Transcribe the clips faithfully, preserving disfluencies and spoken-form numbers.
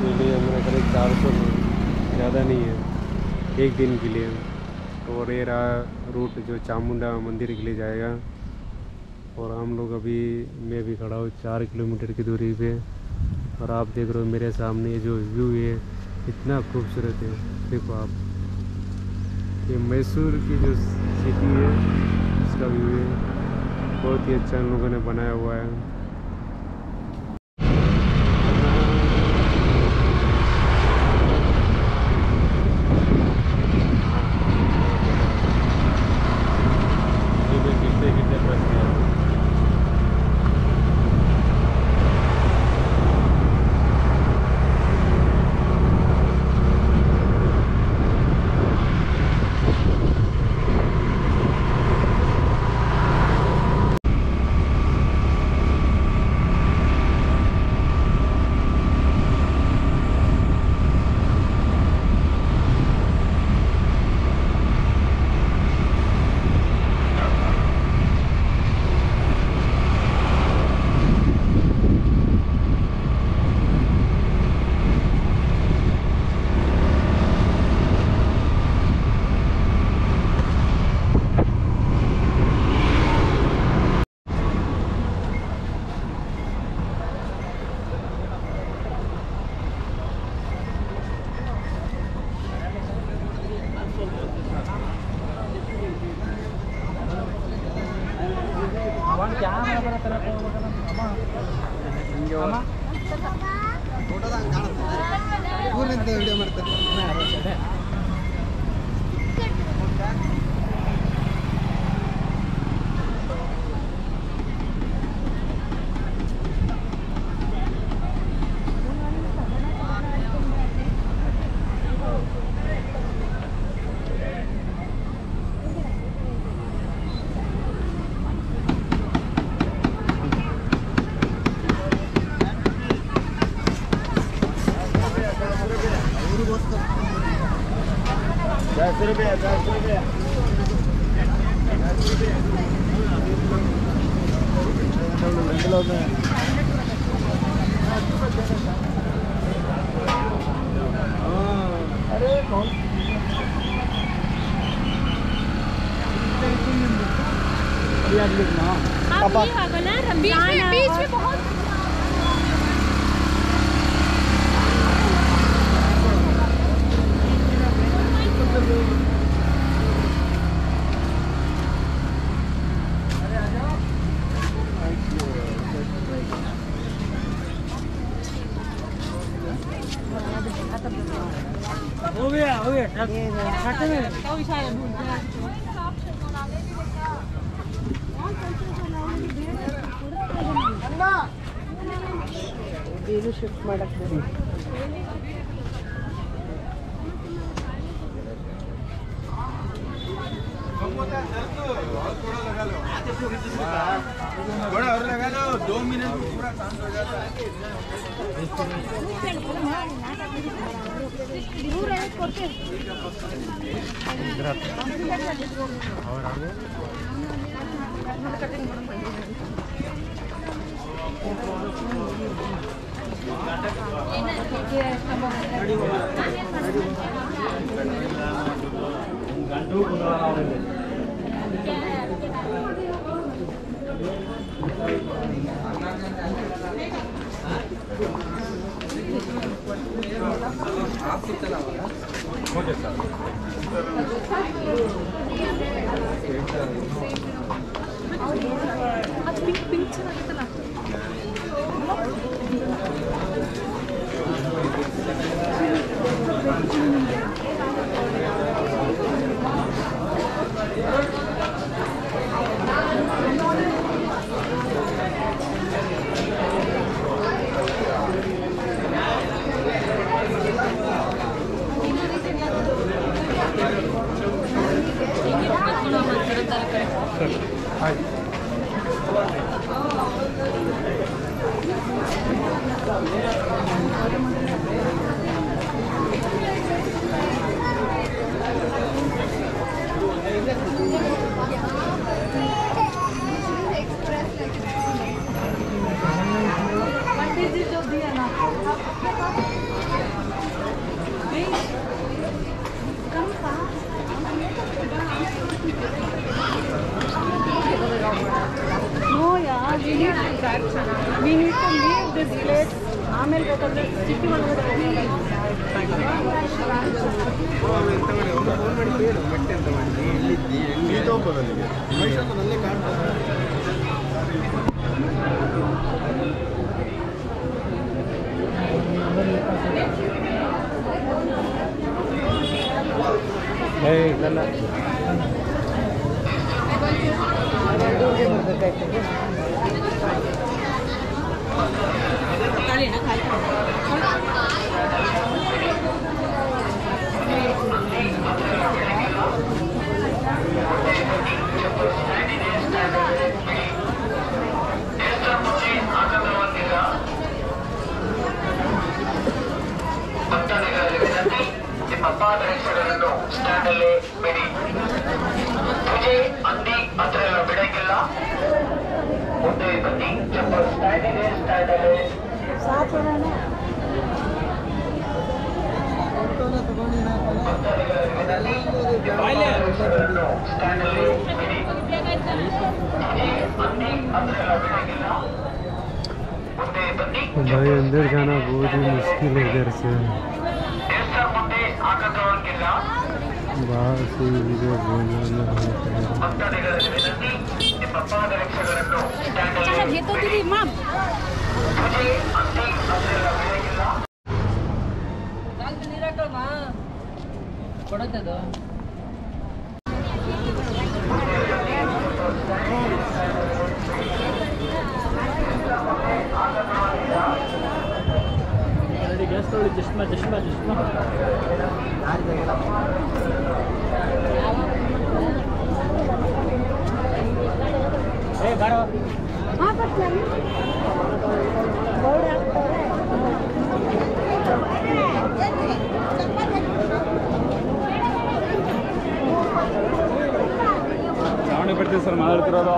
इसलिए हमने करीब चार सौ ज़्यादा नहीं है, एक दिन के लिए। और ये रहा रूट जो चामुंडा मंदिर के लिए जाएगा। और हम लोग अभी मैं भी खड़ा हूँ चार किलोमीटर की दूरी पे। और आप देख रहे हो मेरे सामने ये जो व्यू है इतना खूबसूरत है। देखो आप, ये मैसूर की जो सिटी है इसका व्यू है, बहुत ही अच्छा इन लोगों ने बनाया हुआ है। ವಿಡಿಯೋ ಮಾಡ್ತಾರೆ दस रुपये दस रुपये अरे कौन बीच में बीच में बहुत हो गया हो गया ಇದು ಶಿಫ್ಟ್ ಮಾಡಕ್ಕೆ बड़ा और लगा लो, दो मिनट में पूरा शांत हो जाता है। और आगे ओके सर ಅದು ಪಿಂಕ್ ಪಿಂಕ್ ಚೆನ್ನಾಗಿತ್ತಲ್ಲ We need to leave this place. ಆಮೇಲೆ ಬೇಕಾದ್ರೆ ಸಿಟಿ ಒಳಗಡೆ ಫೋನ್ ಮಾಡಿ ಕೇಳು ಮೆಟ್ಟೆ ಅಂತ ಮಾಡಿ ಎಲ್ಲಿದ್ದಿ ಹೆಂಗೆ ತಗೋಬೋದಲ್ಲಿಗೆ ಮೈಸೂರಿನಲ್ಲೇ ಕಾಣ್ತದೆ. ನಿಮ್ಮ ಪಾದರಕ್ಷೆಗಳನ್ನು ಸ್ಟ್ಯಾಂಡಲ್ಲೇ ಬಿಡಿ. ಪೂಜೆ ಅಂದಿ ಹತ್ರ ಎಲ್ಲ ಬಿಡಂಗಿಲ್ಲ. ಮುಂದೆ ಬನ್ನಿ. ಚಪ್ಪಲ್ ಸ್ಟ್ಯಾಂಡ್ ಇದೆ, ಸ್ಟ್ಯಾಂಡಲ್ಲೇ ಸ್ಟ್ಯಾಂಡಲ್ಲೇ ಬಿಡಿ. ಪೂಜೆ ಅಂದಿ ಹತ್ರ ಎಲ್ಲ ಬಿಡಂಗಿಲ್ಲ. ಮುಂದೆ ಬನ್ನಿ. भाई अंदर जाना बहुत ही मुश्किल है इधर से ಮುಂದೆ ಆಗದವರಿಗೆಲ್ಲ बाहर से वीडियो बनाना है। ಭಕ್ತಾದಿಗಳಲ್ಲಿ ವಿನಂತಿ, ನಿಮ್ಮ ಪಾದರಕ್ಷೆಗಳನ್ನು ಸ್ಟ್ಯಾಂಡಲ್ಲಿ चाहे तो दीदी माम ಪೂಜೆ ಅಂದಿ ಅದರೆಲ್ಲ ಬೆಳಗಿಲ್ಲ. ಕೊಡುತ್ತದು ಗ್ಯಾಸ್ ತೊಗೊಳ್ಳಿ. ಚಶ್ಮಾ ಚಶ್ಮಾ ಚಶ್ಮಾ ಏ ಬಾರೋ हाँ बस बोर्ड हाक्ತಾರೆ ಚಾವಣಿ ಬರ್ತೀವಿ ಸರ್ ಮಾತಾಡ್ತಿರೋದು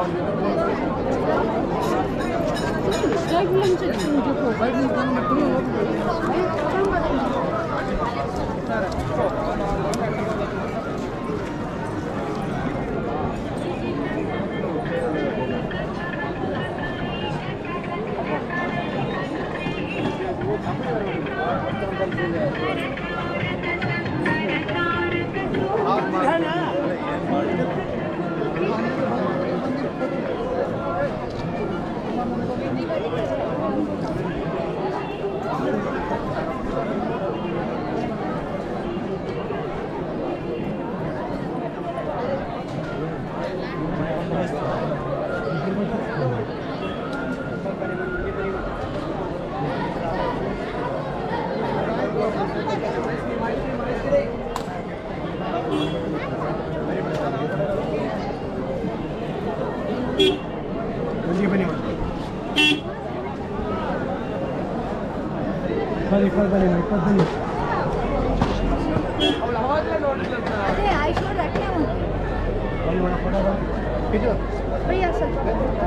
ಅದೇ ಐಶ್ವರ್ಯ ಅಟ್ಟೆ ಒಂದು ಭಯ್ಯ ಸ್ವಲ್ಪ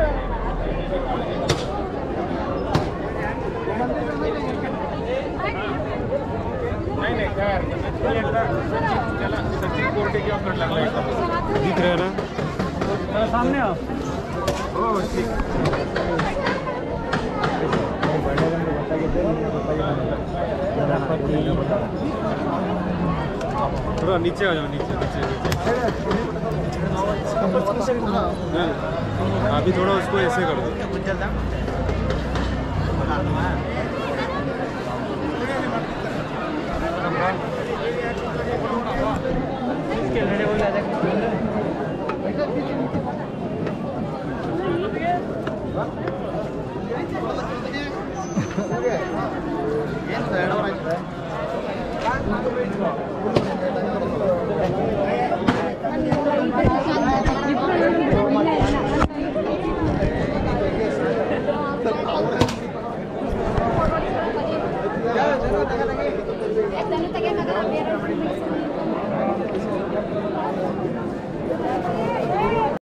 दिख रहा है ना सामने आओ। थोड़ा नीचे आ जाओ, नीचे नीचे नीचे अभी थोड़ा उसको ऐसे कर दो।